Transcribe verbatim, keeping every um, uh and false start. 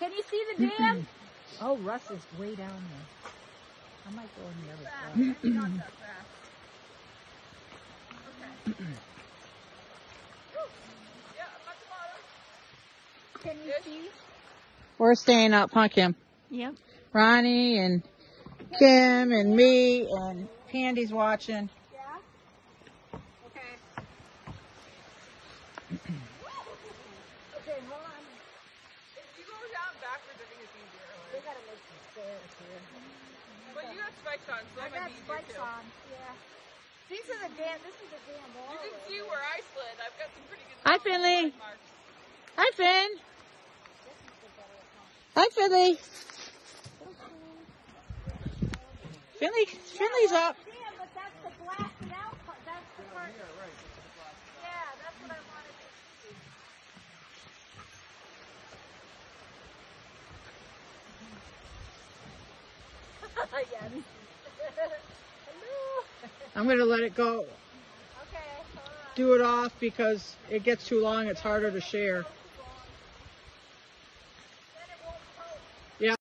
Can you see the dam? Oh, Russ is way down there. I might go on the other side. Maybe not that fast. Okay. Yeah, I'm at the bottom. Can you see? We're staying up, huh, Kim? Yep. Ronnie and Kim and me and Pandy's watching. Yeah? Okay. Okay, hold on. If you go down backwards, I think it's easier. They gotta make some stairs here. But you got spikes on, so I that might got be easier spikes too. on, yeah. These are the dam, this is the dam wall. You can see where I slid. I've got some pretty good Hi, spike Finley. marks. Hi, Finn. Hi, Finley. Finley, Finley's up. Yeah, but that's the blasted out part. That's the part. Yeah, that's what I wanted to see. Again. Hello. I'm going to let it go. Okay, hold on. Do it off because it gets too long. It's harder to share.